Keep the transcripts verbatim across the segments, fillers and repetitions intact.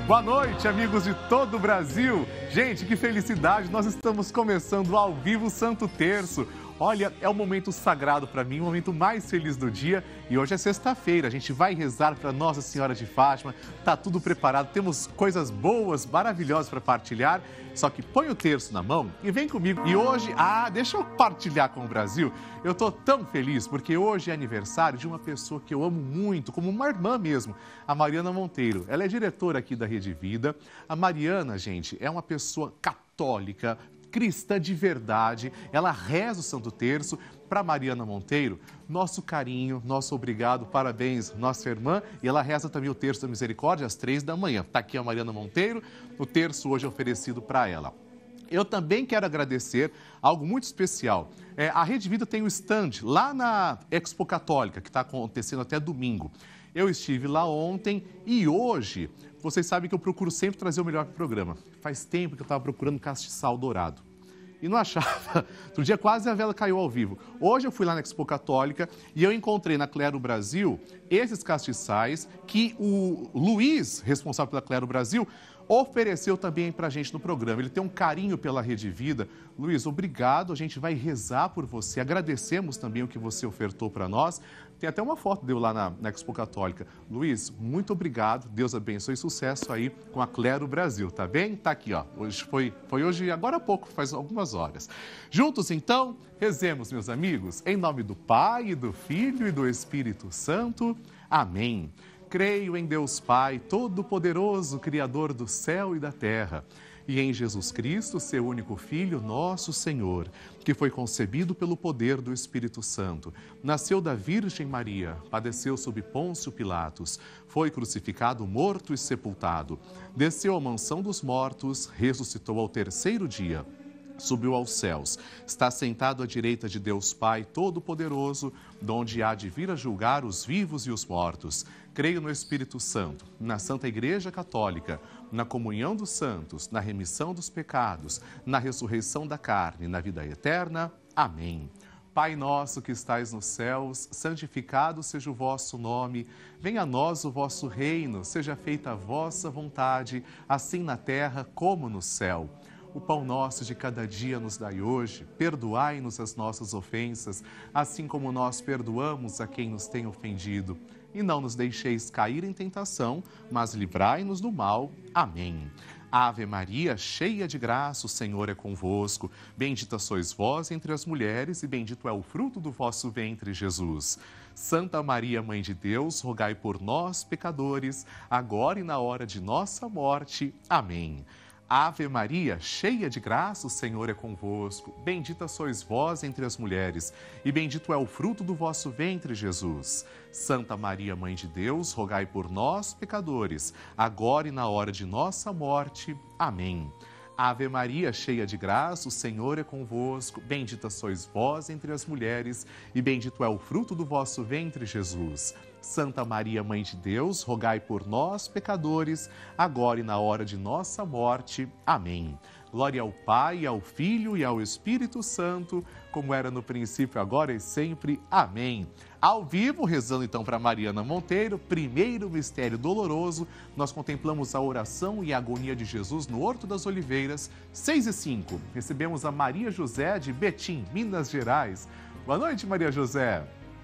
Boa noite, amigos de todo o Brasil. Gente, que felicidade, nós estamos começando ao vivo o Santo Terço. Olha, é um momento sagrado para mim, o momento mais feliz do dia. E hoje é sexta-feira, a gente vai rezar para Nossa Senhora de Fátima. Tá tudo preparado, temos coisas boas, maravilhosas para partilhar. Só que põe o terço na mão e vem comigo. E hoje, ah, deixa eu partilhar com o Brasil. Eu tô tão feliz porque hoje é aniversário de uma pessoa que eu amo muito, como uma irmã mesmo, a Mariana Monteiro. Ela é diretora aqui da Rede Vida. A Mariana, gente, é uma pessoa católica, cristã de verdade, ela reza o Santo Terço. Para Mariana Monteiro, nosso carinho, nosso obrigado, parabéns, nossa irmã. E ela reza também o Terço da Misericórdia às três da manhã. Está aqui a Mariana Monteiro, o terço hoje é oferecido para ela. Eu também quero agradecer algo muito especial. É, a Rede Vida tem um stand lá na Expo Católica, que está acontecendo até domingo. Eu estive lá ontem e hoje, vocês sabem que eu procuro sempre trazer o melhor para o programa. Faz tempo que eu estava procurando castiçal dourado e não achava. Outro dia quase a vela caiu ao vivo. Hoje eu fui lá na Expo Católica e eu encontrei na Clero Brasil esses castiçais que o Luiz, responsável pela Clero Brasil, ofereceu também para a gente no programa. Ele tem um carinho pela Rede Vida. Luiz, obrigado. A gente vai rezar por você. Agradecemos também o que você ofertou para nós. Tem até uma foto dele lá na, na Expo Católica. Luiz, muito obrigado. Deus abençoe e sucesso aí com a Clero Brasil, tá bem? Tá aqui, ó. Hoje foi, foi hoje, agora há pouco, faz algumas horas. Juntos, então, rezemos, meus amigos, em nome do Pai, do Filho e do Espírito Santo. Amém. Creio em Deus Pai, Todo-Poderoso, Criador do céu e da terra, e em Jesus Cristo, seu único Filho, nosso Senhor, que foi concebido pelo poder do Espírito Santo, nasceu da Virgem Maria, padeceu sob Pôncio Pilatos, foi crucificado, morto e sepultado, desceu à mansão dos mortos, ressuscitou ao terceiro dia, subiu aos céus, está sentado à direita de Deus Pai Todo-Poderoso, donde há de vir a julgar os vivos e os mortos. Creio no Espírito Santo, na Santa Igreja Católica, na comunhão dos santos, na remissão dos pecados, na ressurreição da carne, na vida eterna. Amém. Pai nosso que estais nos céus, santificado seja o vosso nome. Venha a nós o vosso reino, seja feita a vossa vontade, assim na terra como no céu. O pão nosso de cada dia nos dai hoje, perdoai-nos as nossas ofensas, assim como nós perdoamos a quem nos tem ofendido. E não nos deixeis cair em tentação, mas livrai-nos do mal. Amém. Ave Maria, cheia de graça, o Senhor é convosco. Bendita sois vós entre as mulheres e bendito é o fruto do vosso ventre, Jesus. Santa Maria, Mãe de Deus, rogai por nós, pecadores, agora e na hora de nossa morte. Amém. Ave Maria, cheia de graça, o Senhor é convosco. Bendita sois vós entre as mulheres, e bendito é o fruto do vosso ventre, Jesus. Santa Maria, Mãe de Deus, rogai por nós, pecadores, agora e na hora de nossa morte. Amém. Ave Maria, cheia de graça, o Senhor é convosco. Bendita sois vós entre as mulheres, e bendito é o fruto do vosso ventre, Jesus. Santa Maria, Mãe de Deus, rogai por nós, pecadores, agora e na hora de nossa morte. Amém. Glória ao Pai, ao Filho e ao Espírito Santo, como era no princípio, agora e sempre. Amém. Ao vivo, rezando então para Mariana Monteiro, primeiro mistério doloroso, nós contemplamos a oração e a agonia de Jesus no Horto das Oliveiras, seis e cinco. Recebemos a Maria José de Betim, Minas Gerais. Boa noite, Maria José.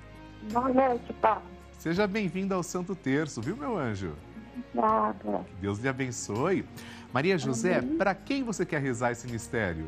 Boa noite, Pai. Seja bem-vinda ao Santo Terço, viu, meu anjo? Obrigada. Deus lhe abençoe. Maria José, para quem você quer rezar esse mistério?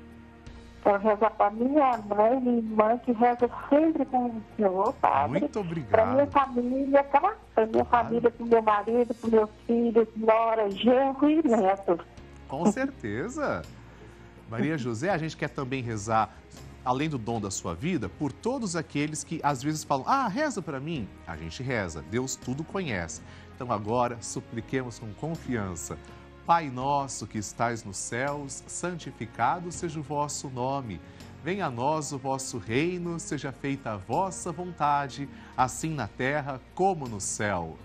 Eu rezo para minha mãe, minha irmã, que reza sempre com o Senhor, Padre. Muito obrigado. Para minha família, tá? Para minha claro. família, para o meu marido, para meus filhos, nora, genro e neto. Com certeza. Maria José, a gente quer também rezar, além do dom da sua vida, por todos aqueles que às vezes falam, ah, reza para mim. A gente reza, Deus tudo conhece. Então agora, supliquemos com confiança. Pai nosso que estais nos céus, santificado seja o vosso nome. Venha a nós o vosso reino, seja feita a vossa vontade, assim na terra como no céu.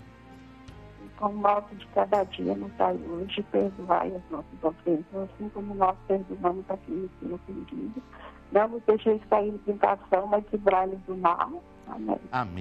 O nosso de cada dia nos dai hoje, perdoai as nossas ofensas, assim como nós perdoamos a quem nos tem ofendido. Não nos deixeis cair em tentação, mas livrai-nos do mal. Amém. Amém.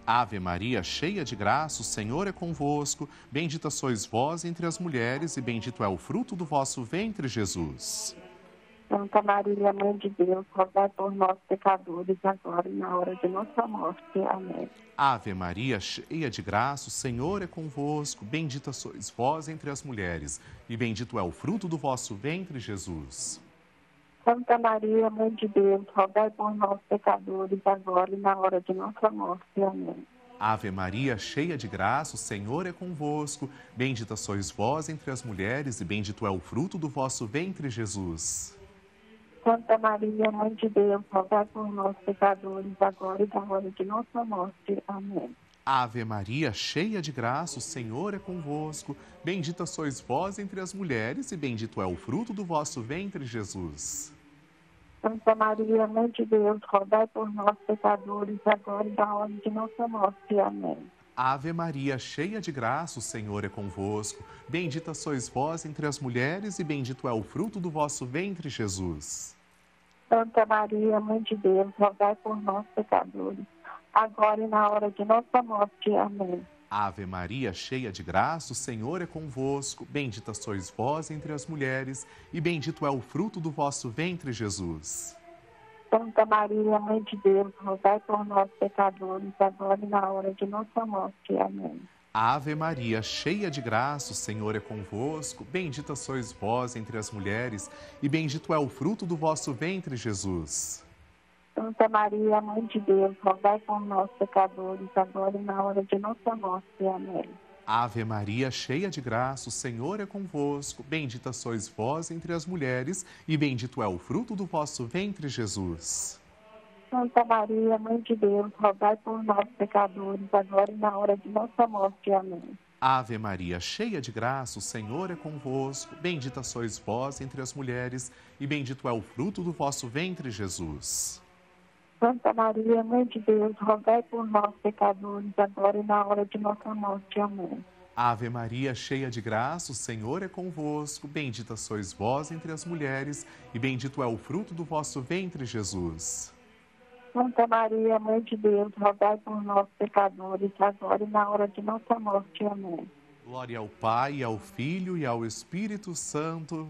Ave Maria, cheia de graça, o Senhor é convosco. Bendita sois vós entre as mulheres e bendito é o fruto do vosso ventre, Jesus. Santa Maria, Mãe de Deus, rogai por nós, pecadores, agora e na hora de nossa morte. Amém. Ave Maria, cheia de graça, o Senhor é convosco. Bendita sois vós entre as mulheres e bendito é o fruto do vosso ventre, Jesus. Santa Maria, Mãe de Deus, rogai por nós, pecadores, agora e na hora de nossa morte. Amém. Ave Maria, cheia de graça, o Senhor é convosco. Bendita sois vós entre as mulheres e bendito é o fruto do vosso ventre, Jesus. Santa Maria, Mãe de Deus, rogai por nós, pecadores, agora e na hora de nossa morte. Amém. Ave Maria, cheia de graça, o Senhor é convosco. Bendita sois vós entre as mulheres e bendito é o fruto do vosso ventre, Jesus. Santa Maria, Mãe de Deus, rogai por nós, pecadores, agora e na hora de nossa morte. Amém. Ave Maria, cheia de graça, o Senhor é convosco. Bendita sois vós entre as mulheres e bendito é o fruto do vosso ventre, Jesus. Santa Maria, Mãe de Deus, rogai por nós, pecadores, agora e na hora de nossa morte. Amém. Ave Maria, cheia de graça, o Senhor é convosco. Bendita sois vós entre as mulheres e bendito é o fruto do vosso ventre, Jesus. Santa Maria, Mãe de Deus, rogai por nós, pecadores, agora e na hora de nossa morte. Amém. Ave Maria, cheia de graça, o Senhor é convosco. Bendita sois vós entre as mulheres e bendito é o fruto do vosso ventre, Jesus. Santa Maria, Mãe de Deus, rogai por nós, pecadores, agora e na hora de nossa morte. Amém. Ave Maria, cheia de graça, o Senhor é convosco. Bendita sois vós entre as mulheres e bendito é o fruto do vosso ventre, Jesus. Santa Maria, Mãe de Deus, rogai por nós, pecadores, agora e na hora de nossa morte. Amém. Ave Maria, cheia de graça, o Senhor é convosco. Bendita sois vós entre as mulheres e bendito é o fruto do vosso ventre, Jesus. Santa Maria, Mãe de Deus, rogai por nós, pecadores, agora e na hora de nossa morte. Amém. Ave Maria, cheia de graça, o Senhor é convosco. Bendita sois vós entre as mulheres e bendito é o fruto do vosso ventre, Jesus. Santa Maria, Mãe de Deus, rogai por nós, pecadores, agora e na hora de nossa morte. Amém. Glória ao Pai, ao Filho e ao Espírito Santo.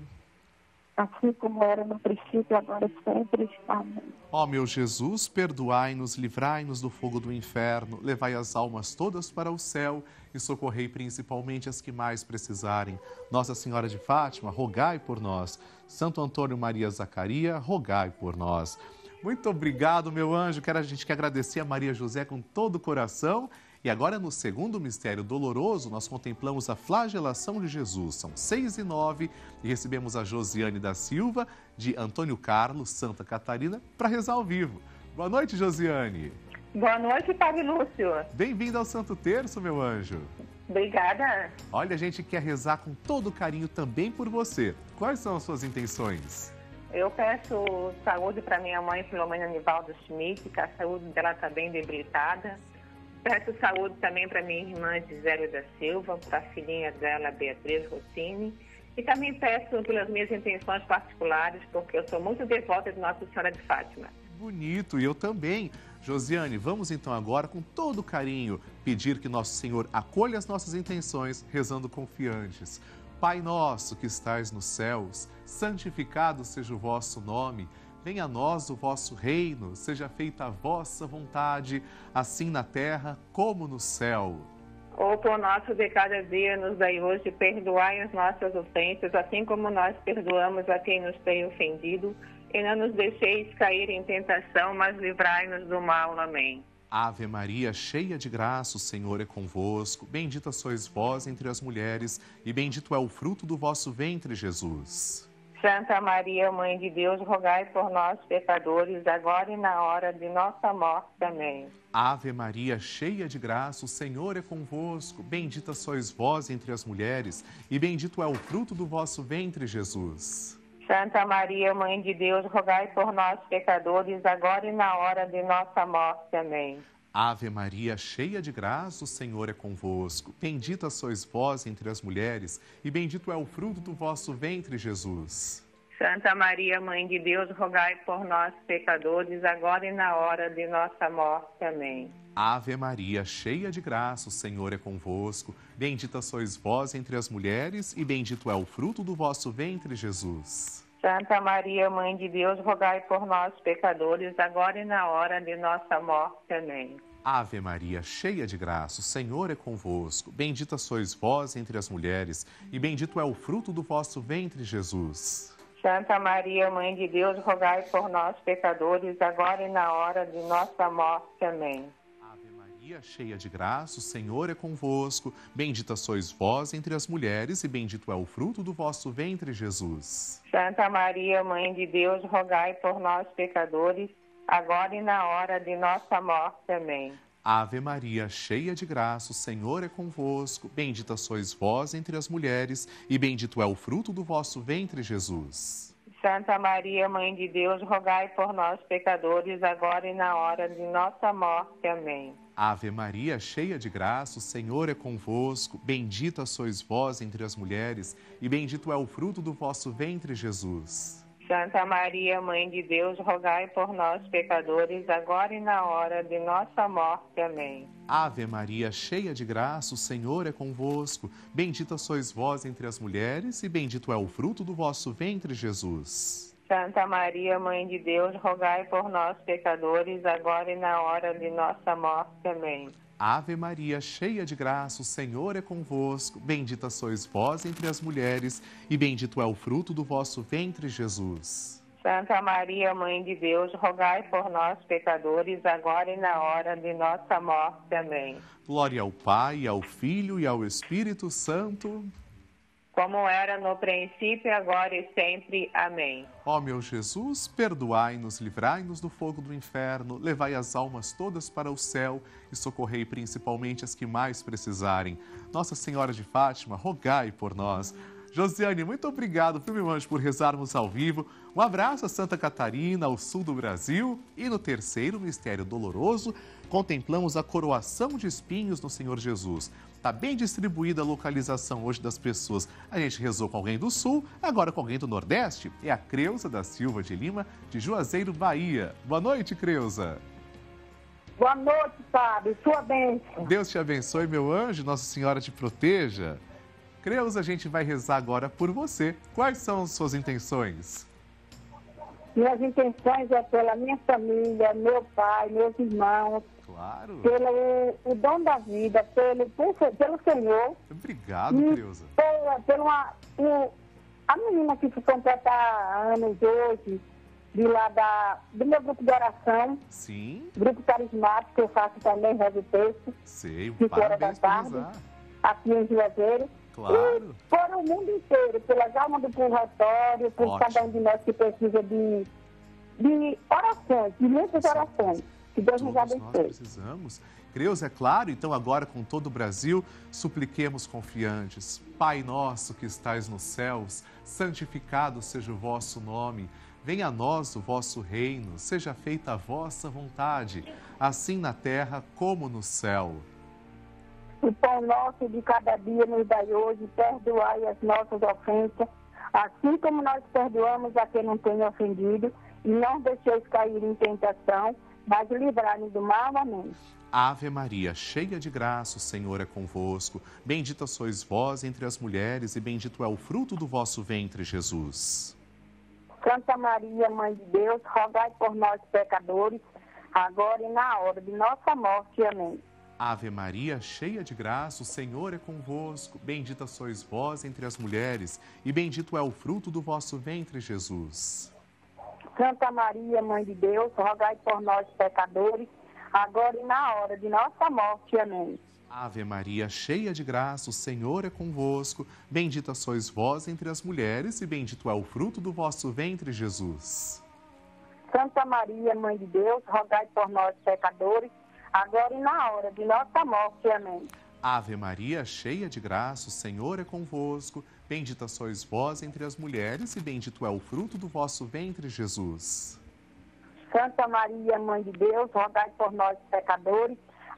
Assim como era no princípio, agora e sempre. Amém. Ó meu Jesus, perdoai-nos, livrai-nos do fogo do inferno, levai as almas todas para o céu e socorrei principalmente as que mais precisarem. Nossa Senhora de Fátima, rogai por nós. Santo Antônio Maria Zacaria, rogai por nós. Muito obrigado, meu anjo. Quero a gente que agradecer a Maria José com todo o coração. E agora, no segundo mistério doloroso, nós contemplamos a flagelação de Jesus. São seis e nove e recebemos a Josiane da Silva, de Antônio Carlos, Santa Catarina, para rezar ao vivo. Boa noite, Josiane. Boa noite, Padre Lúcio. Bem-vinda ao Santo Terço, meu anjo. Obrigada. Olha, a gente quer rezar com todo carinho também por você. Quais são as suas intenções? Eu peço saúde para minha mãe, Filomena Nivaldo Schmidt, que a saúde dela está bem debilitada. Peço saúde também para minha irmã Gisele da Silva, para a filhinha dela, Beatriz Rossini. E também peço pelas minhas intenções particulares, porque eu sou muito devota de Nossa Senhora de Fátima. Bonito, e eu também. Josiane, vamos então agora, com todo carinho, pedir que Nosso Senhor acolha as nossas intenções, rezando confiantes. Pai nosso que estais nos céus, santificado seja o vosso nome. Venha a nós o vosso reino, seja feita a vossa vontade, assim na terra como no céu. O pão nosso de cada dia nos dai hoje, perdoai as nossas ofensas, assim como nós perdoamos a quem nos tem ofendido. E não nos deixeis cair em tentação, mas livrai-nos do mal. Amém. Ave Maria, cheia de graça, o Senhor é convosco. Bendita sois vós entre as mulheres, e bendito é o fruto do vosso ventre, Jesus. Santa Maria, Mãe de Deus, rogai por nós, pecadores, agora e na hora de nossa morte. Amém. Ave Maria, cheia de graça, o Senhor é convosco. Bendita sois vós entre as mulheres, e bendito é o fruto do vosso ventre, Jesus. Santa Maria, Mãe de Deus, rogai por nós, pecadores, agora e na hora de nossa morte. Amém. Ave Maria, cheia de graça, o Senhor é convosco. Bendita sois vós entre as mulheres, e bendito é o fruto do vosso ventre, Jesus. Santa Maria, Mãe de Deus, rogai por nós, pecadores, agora e na hora de nossa morte. Amém. Ave Maria, cheia de graça, o Senhor é convosco. Bendita sois vós entre as mulheres e bendito é o fruto do vosso ventre, Jesus. Santa Maria, Mãe de Deus, rogai por nós, pecadores, agora e na hora de nossa morte. Amém. Ave Maria, cheia de graça, o Senhor é convosco. Bendita sois vós entre as mulheres e bendito é o fruto do vosso ventre, Jesus. Santa Maria, Mãe de Deus, rogai por nós, pecadores, agora e na hora de nossa morte. Amém. Ave Maria, cheia de graça, o Senhor é convosco. Bendita sois vós entre as mulheres e bendito é o fruto do vosso ventre, Jesus. Santa Maria, Mãe de Deus, rogai por nós, pecadores, agora e na hora de nossa morte. Amém. Ave Maria, cheia de graça, o Senhor é convosco. Bendita sois vós entre as mulheres e bendito é o fruto do vosso ventre, Jesus. Santa Maria, Mãe de Deus, rogai por nós, pecadores, agora e na hora de nossa morte. Amém. Ave Maria, cheia de graça, o Senhor é convosco. Bendita sois vós entre as mulheres e bendito é o fruto do vosso ventre, Jesus. Santa Maria, Mãe de Deus, rogai por nós, pecadores, agora e na hora de nossa morte. Amém. Ave Maria, cheia de graça, o Senhor é convosco. Bendita sois vós entre as mulheres e bendito é o fruto do vosso ventre, Jesus. Santa Maria, Mãe de Deus, rogai por nós, pecadores, agora e na hora de nossa morte. Amém. Ave Maria, cheia de graça, o Senhor é convosco. Bendita sois vós entre as mulheres e bendito é o fruto do vosso ventre, Jesus. Santa Maria, Mãe de Deus, rogai por nós, pecadores, agora e na hora de nossa morte. Amém. Glória ao Pai, ao Filho e ao Espírito Santo, como era no princípio, agora e sempre. Amém. Ó meu Jesus, perdoai-nos, livrai-nos do fogo do inferno, levai as almas todas para o céu e socorrei principalmente as que mais precisarem. Nossa Senhora de Fátima, rogai por nós. Josiane, muito obrigado, viu, meu anjo, por rezarmos ao vivo. Um abraço a Santa Catarina, ao sul do Brasil. E no terceiro mistério doloroso, contemplamos a coroação de espinhos no Senhor Jesus. Está bem distribuída a localização hoje das pessoas. A gente rezou com alguém do sul, agora com alguém do Nordeste. É a Creuza da Silva de Lima, de Juazeiro, Bahia. Boa noite, Creuza. Boa noite, Padre. Sua bênção. Deus te abençoe, meu anjo. Nossa Senhora te proteja. Creuza, a gente vai rezar agora por você. Quais são as suas intenções? Minhas intenções é pela minha família, meu pai, meus irmãos. Claro. Pelo o dom da vida, pelo, por, pelo Senhor. Obrigado, e Creuza. Pela, pela uma, o, a menina que se completa anos hoje, de lá da, do meu grupo de oração. Sim. Grupo carismático, que eu faço também, rezo o texto. Sei, um cinco horas da parabéns por tarde, rezar. aqui em Juazeiro. Claro. E por o mundo inteiro, pelas almas do purgatório, por Ótimo. cada um de nós que precisa de, de orações, de muitas Sim. orações. Que Deus nos Todos nós abençoe. precisamos. Creuza, é claro, então agora com todo o Brasil, supliquemos confiantes. Pai nosso que estais nos céus, santificado seja o vosso nome. Venha a nós o vosso reino, seja feita a vossa vontade, assim na terra como no céu. O pão nosso de cada dia nos dai hoje, perdoai as nossas ofensas, assim como nós perdoamos a quem não tem ofendido, e não deixeis cair em tentação, mas livrai-nos do mal. Amém. Ave Maria, cheia de graça, o Senhor é convosco. Bendita sois vós entre as mulheres e bendito é o fruto do vosso ventre, Jesus. Santa Maria, Mãe de Deus, rogai por nós, pecadores, agora e na hora de nossa morte. Amém. Ave Maria, cheia de graça, o Senhor é convosco. Bendita sois vós entre as mulheres e bendito é o fruto do vosso ventre, Jesus. Santa Maria, Mãe de Deus, rogai por nós, pecadores, agora e na hora de nossa morte. Amém. Ave Maria, cheia de graça, o Senhor é convosco. Bendita sois vós entre as mulheres e bendito é o fruto do vosso ventre, Jesus. Santa Maria, Mãe de Deus, rogai por nós, pecadores, agora e na hora de nossa morte. Amém. Ave Maria, cheia de graça, o Senhor é convosco. Bendita sois vós entre as mulheres e bendito é o fruto do vosso ventre, Jesus. Santa Maria, Mãe de Deus, rogai por nós, pecadores,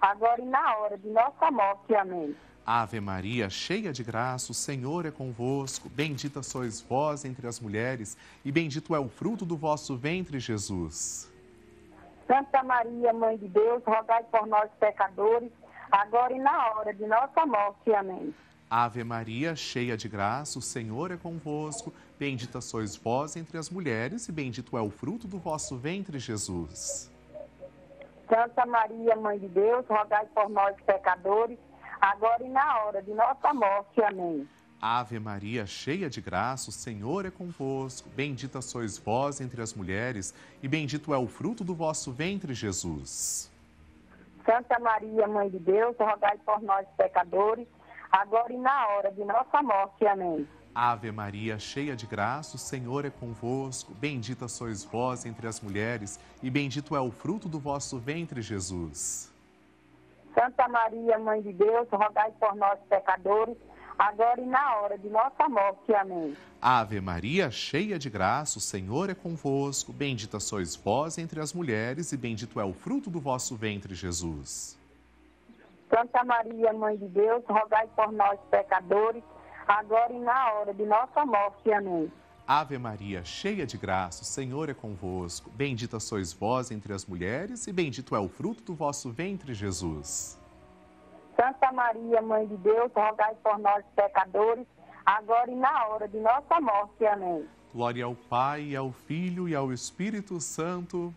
agora e na hora de nossa morte. Amém. Ave Maria, cheia de graça, o Senhor é convosco. Bendita sois vós entre as mulheres, e bendito é o fruto do vosso ventre, Jesus. Santa Maria, Mãe de Deus, rogai por nós, pecadores, agora e na hora de nossa morte. Amém. Ave Maria, cheia de graça, o Senhor é convosco. Bendita sois vós entre as mulheres, e bendito é o fruto do vosso ventre, Jesus. Santa Maria, Mãe de Deus, rogai por nós, pecadores, agora e na hora de nossa morte. Amém. Ave Maria, cheia de graça, o Senhor é convosco. Bendita sois vós entre as mulheres, e bendito é o fruto do vosso ventre, Jesus. Santa Maria, Mãe de Deus, rogai por nós, pecadores, agora e na hora de nossa morte. Amém. Ave Maria, cheia de graça, o Senhor é convosco. Bendita sois vós entre as mulheres, e bendito é o fruto do vosso ventre, Jesus. Santa Maria, Mãe de Deus, rogai por nós, pecadores, agora e na hora de nossa morte. Amém. Ave Maria, cheia de graça, o Senhor é convosco. Bendita sois vós entre as mulheres, e bendito é o fruto do vosso ventre, Jesus. Santa Maria, Mãe de Deus, rogai por nós, pecadores, agora e na hora de nossa morte. Amém. Ave Maria, cheia de graça, o Senhor é convosco. Bendita sois vós entre as mulheres, e bendito é o fruto do vosso ventre, Jesus. Santa Maria, Mãe de Deus, rogai por nós, pecadores, agora e na hora de nossa morte. Amém. Glória ao Pai, ao Filho e ao Espírito Santo.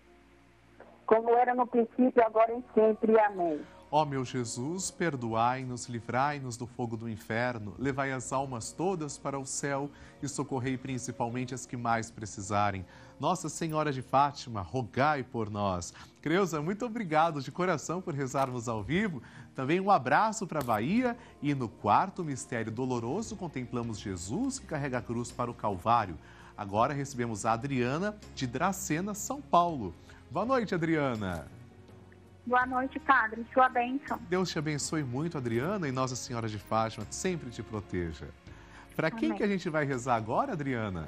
Como era no princípio, agora e sempre. Amém. Ó meu Jesus, perdoai-nos, livrai-nos do fogo do inferno, levai as almas todas para o céu e socorrei principalmente as que mais precisarem. Nossa Senhora de Fátima, rogai por nós. Creuza, muito obrigado de coração por rezarmos ao vivo. Também um abraço para a Bahia e no quarto mistério doloroso contemplamos Jesus que carrega a cruz para o Calvário. Agora recebemos a Adriana de Dracena, São Paulo. Boa noite, Adriana. Boa noite, Padre. Sua bênção. Deus te abençoe muito, Adriana, e Nossa Senhora de Fátima sempre te proteja. Para quem Amém. que a gente vai rezar agora, Adriana?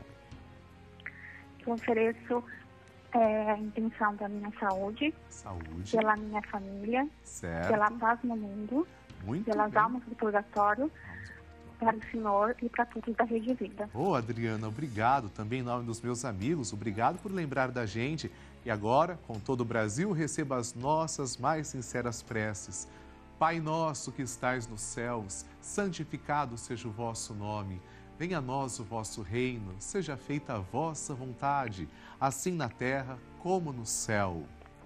Eu ofereço é, a intenção da minha saúde, Saúde. pela minha família, Certo. pela paz no mundo, Muito pelas bem. almas do purgatório, para o Senhor e para todos da Rede Vida. Ô, Adriana, obrigado. Também em nome dos meus amigos, obrigado por lembrar da gente. E agora, com todo o Brasil, receba as nossas mais sinceras preces. Pai nosso que estais nos céus, santificado seja o vosso nome. Venha a nós o vosso reino, seja feita a vossa vontade, assim na terra como no céu.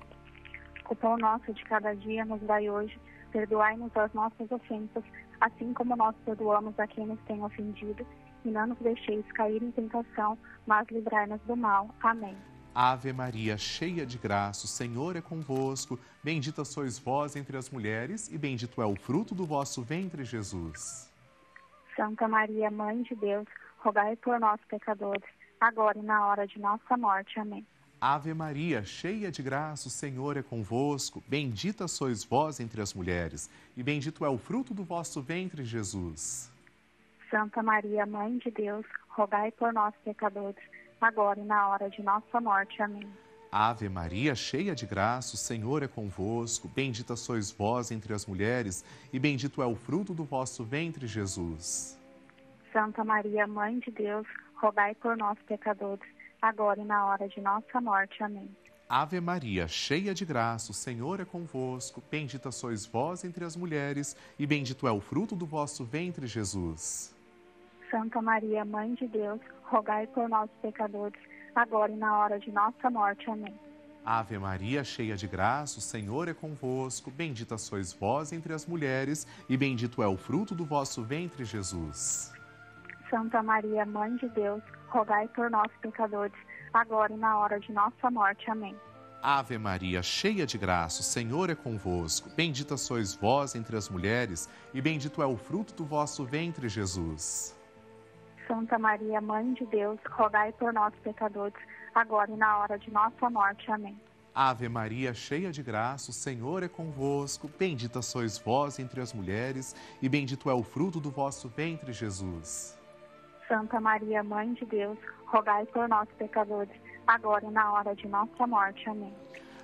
O pão nosso de cada dia nos dai hoje, perdoai-nos as nossas ofensas, assim como nós perdoamos a quem nos tem ofendido, e não nos deixeis cair em tentação, mas livrai-nos do mal. Amém. Ave Maria, cheia de graça, o Senhor é convosco. Bendita sois vós entre as mulheres, e bendito é o fruto do vosso ventre, Jesus. Santa Maria, Mãe de Deus, rogai por nós, pecadores, agora e na hora de nossa morte. Amém. Ave Maria, cheia de graça, o Senhor é convosco. Bendita sois vós entre as mulheres, e bendito é o fruto do vosso ventre, Jesus. Santa Maria, Mãe de Deus, rogai por nós, pecadores, agora e na hora de nossa morte. Amém. Ave Maria, cheia de graça, o Senhor é convosco. Bendita sois vós entre as mulheres, e bendito é o fruto do vosso ventre, Jesus. Santa Maria, Mãe de Deus, rogai por nós, pecadores, agora e na hora de nossa morte. Amém. Ave Maria, cheia de graça, o Senhor é convosco. Bendita sois vós entre as mulheres, e bendito é o fruto do vosso ventre, Jesus. Santa Maria, Mãe de Deus, rogai por nós, pecadores, agora e na hora de nossa morte. Amém. Ave Maria, cheia de graça, o Senhor é convosco. Bendita sois vós entre as mulheres, e bendito é o fruto do vosso ventre, Jesus. Santa Maria, Mãe de Deus, rogai por nós, pecadores, agora e na hora de nossa morte. Amém. Ave Maria, cheia de graça, o Senhor é convosco. Bendita sois vós entre as mulheres, e bendito é o fruto do vosso ventre, Jesus. Santa Maria, Mãe de Deus, rogai por nós, pecadores, agora e na hora de nossa morte. Amém. Ave Maria, cheia de graça, o Senhor é convosco. Bendita sois vós entre as mulheres, e bendito é o fruto do vosso ventre, Jesus. Santa Maria, Mãe de Deus, rogai por nós, pecadores, agora e na hora de nossa morte. Amém.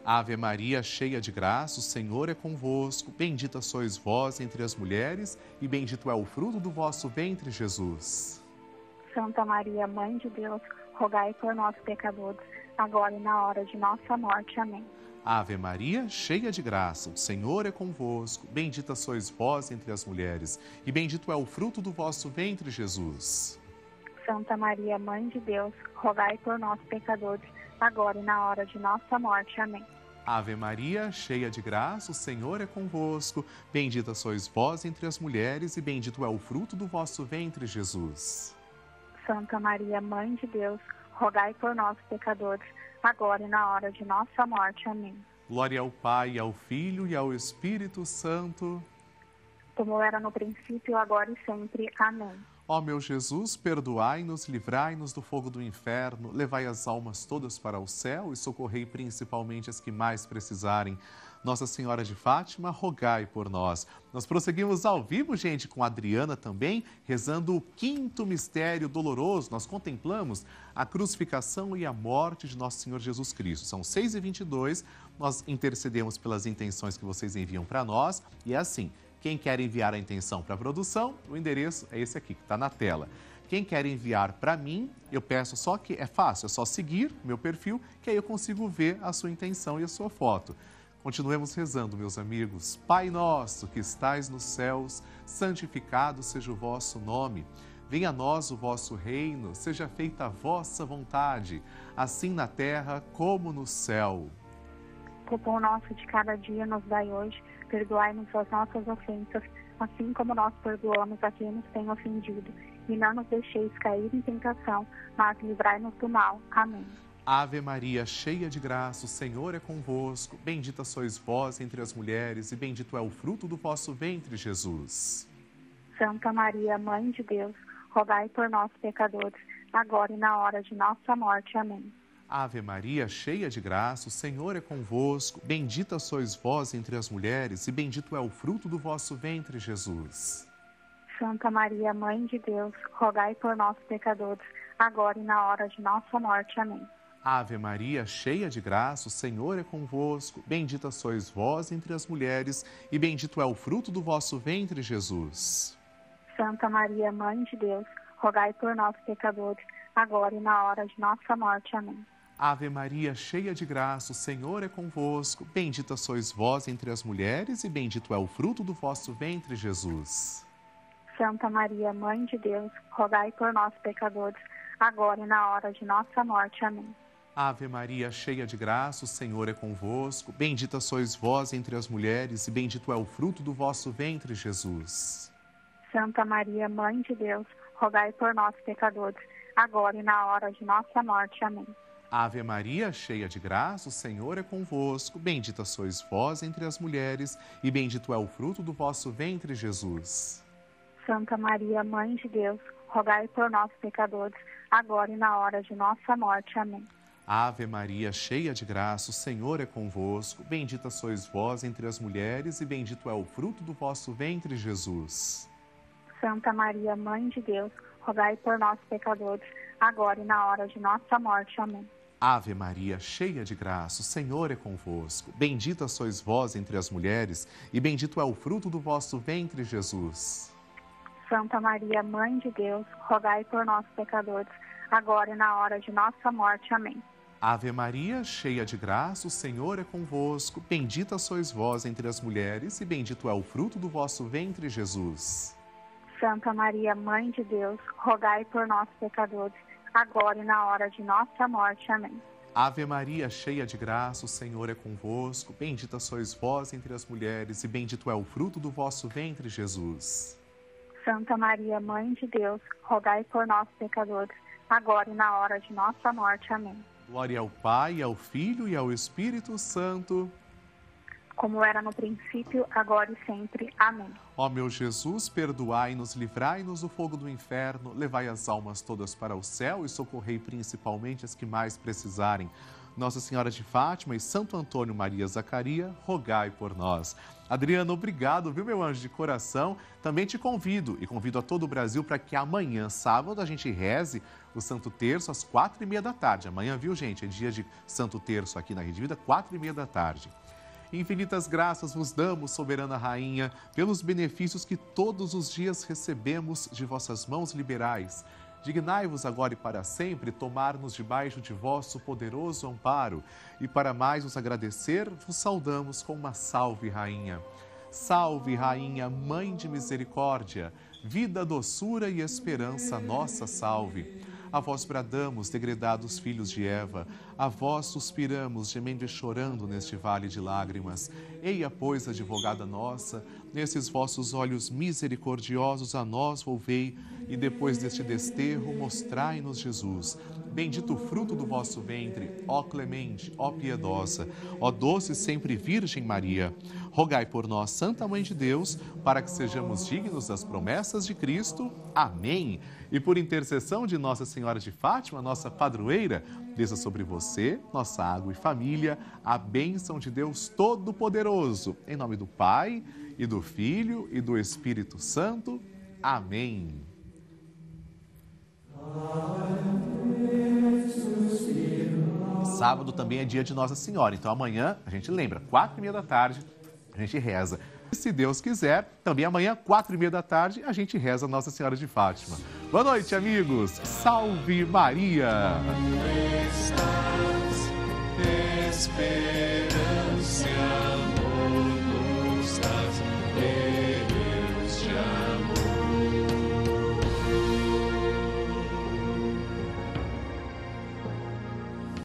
Ave Maria, cheia de graça, o Senhor é convosco. Bendita sois vós entre as mulheres, e bendito é o fruto do vosso ventre, Jesus. Santa Maria, Mãe de Deus, rogai por nós, pecadores, agora e na hora de nossa morte. Amém. Ave Maria, cheia de graça, o Senhor é convosco. Bendita sois vós entre as mulheres, e bendito é o fruto do vosso ventre, Jesus. Santa Maria, Mãe de Deus, rogai por nós, pecadores, agora e na hora de nossa morte. Amém. Ave Maria, cheia de graça, o Senhor é convosco. Bendita sois vós entre as mulheres, e bendito é o fruto do vosso ventre, Jesus. Santa Maria, Mãe de Deus, rogai por nós, pecadores, agora e na hora de nossa morte. Amém. Glória ao Pai, ao Filho e ao Espírito Santo. Como era no princípio, agora e sempre. Amém. Ó meu Jesus, perdoai-nos, livrai-nos do fogo do inferno, levai as almas todas para o céu e socorrei principalmente as que mais precisarem. Nossa Senhora de Fátima, rogai por nós. Nós prosseguimos ao vivo, gente, com a Adriana também, rezando o quinto mistério doloroso. Nós contemplamos a crucificação e a morte de Nosso Senhor Jesus Cristo. São seis e vinte e dois, nós intercedemos pelas intenções que vocês enviam para nós e é assim. Quem quer enviar a intenção para a produção, o endereço é esse aqui, que está na tela. Quem quer enviar para mim, eu peço só que, é fácil, é só seguir meu perfil, que aí eu consigo ver a sua intenção e a sua foto. Continuemos rezando, meus amigos. Pai nosso, que estais nos céus, santificado seja o vosso nome. Venha a nós o vosso reino, seja feita a vossa vontade, assim na terra como no céu. O pão nosso de cada dia nos dai hoje, perdoai-nos as nossas ofensas, assim como nós perdoamos a quem nos tem ofendido. E não nos deixeis cair em tentação, mas livrai-nos do mal. Amém. Ave Maria, cheia de graça, o Senhor é convosco. Bendita sois vós entre as mulheres, e bendito é o fruto do vosso ventre, Jesus. Santa Maria, Mãe de Deus, rogai por nós, pecadores, agora e na hora de nossa morte. Amém. Ave Maria, cheia de graça, o Senhor é convosco. Bendita sois vós entre as mulheres, e bendito é o fruto do vosso ventre, Jesus. Santa Maria, Mãe de Deus, rogai por nós, pecadores, agora e na hora de nossa morte. Amém. Ave Maria, cheia de graça, o Senhor é convosco. Bendita sois vós entre as mulheres, e bendito é o fruto do vosso ventre, Jesus. Santa Maria, Mãe de Deus, rogai por nós, pecadores, agora e na hora de nossa morte. Amém. Ave Maria, cheia de graça, o Senhor é convosco. Bendita sois vós entre as mulheres, e bendito é o fruto do vosso ventre, Jesus. Santa Maria, Mãe de Deus, rogai por nós, pecadores, agora e na hora de nossa morte. Amém. Ave Maria, cheia de graça, o Senhor é convosco. Bendita sois vós entre as mulheres, e bendito é o fruto do vosso ventre, Jesus. Santa Maria, Mãe de Deus, rogai por nós, pecadores, agora e na hora de nossa morte. Amém. Ave Maria, cheia de graça, o Senhor é convosco. Bendita sois vós entre as mulheres, e bendito é o fruto do vosso ventre, Jesus. Santa Maria, Mãe de Deus, rogai por nós, pecadores, agora e na hora de nossa morte. Amém. Ave Maria, cheia de graça, o Senhor é convosco. Bendita sois vós entre as mulheres, e bendito é o fruto do vosso ventre, Jesus. Santa Maria, Mãe de Deus, rogai por nós, pecadores, agora e na hora de nossa morte. Amém. Ave Maria, cheia de graça, o Senhor é convosco. Bendita sois vós entre as mulheres, e bendito é o fruto do vosso ventre, Jesus. Santa Maria, Mãe de Deus, rogai por nós, pecadores, agora e na hora de nossa morte. Amém. Ave Maria, cheia de graça, o Senhor é convosco. Bendita sois vós entre as mulheres, e bendito é o fruto do vosso ventre, Jesus. Santa Maria, Mãe de Deus, rogai por nós, pecadores, agora e na hora de nossa morte. Amém. Ave Maria, cheia de graça, o Senhor é convosco. Bendita sois vós entre as mulheres, e bendito é o fruto do vosso ventre, Jesus. Santa Maria, Mãe de Deus, rogai por nós, pecadores, agora e na hora de nossa morte. Amém. Glória ao Pai, ao Filho e ao Espírito Santo. Como era no princípio, agora e sempre. Amém. Ó meu Jesus, perdoai-nos, livrai-nos do fogo do inferno, levai as almas todas para o céu e socorrei principalmente as que mais precisarem. Nossa Senhora de Fátima e Santo Antônio Maria Zacaria, rogai por nós. Adriano, obrigado, viu, meu anjo de coração? Também te convido e convido a todo o Brasil para que amanhã, sábado, a gente reze o Santo Terço às quatro e meia da tarde. Amanhã, viu, gente? É dia de Santo Terço aqui na Rede Vida, quatro e meia da tarde. Infinitas graças vos damos, soberana rainha, pelos benefícios que todos os dias recebemos de vossas mãos liberais. Dignai-vos agora e para sempre tomar-nos debaixo de vosso poderoso amparo. E para mais vos agradecer, vos saudamos com uma salve, rainha. Salve, rainha, mãe de misericórdia, vida, doçura e esperança, nossa salve. A vós bradamos, degredados filhos de Eva, a vós suspiramos, gemendo e chorando neste vale de lágrimas. Eia, pois, advogada nossa, nesses vossos olhos misericordiosos a nós volvei, e depois deste desterro mostrai-nos Jesus. Bendito o fruto do vosso ventre, ó clemente, ó piedosa, ó doce sempre Virgem Maria. Rogai por nós, Santa Mãe de Deus, para que sejamos dignos das promessas de Cristo. Amém. E por intercessão de Nossa Senhora de Fátima, nossa padroeira, desça sobre você, nossa água e família, a bênção de Deus Todo-Poderoso. Em nome do Pai, e do Filho, e do Espírito Santo. Amém. Sábado também é dia de Nossa Senhora, então amanhã, a gente lembra, quatro e meia da tarde, a gente reza. E se Deus quiser, também amanhã, quatro e meia da tarde, a gente reza Nossa Senhora de Fátima. Boa noite, amigos. Salve Maria! Esperança.